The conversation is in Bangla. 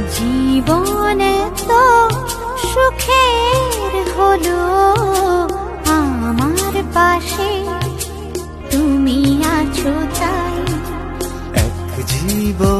জীবন তো সুখের হলো আমার পাশে তুমি আছো তাই। এক জীবন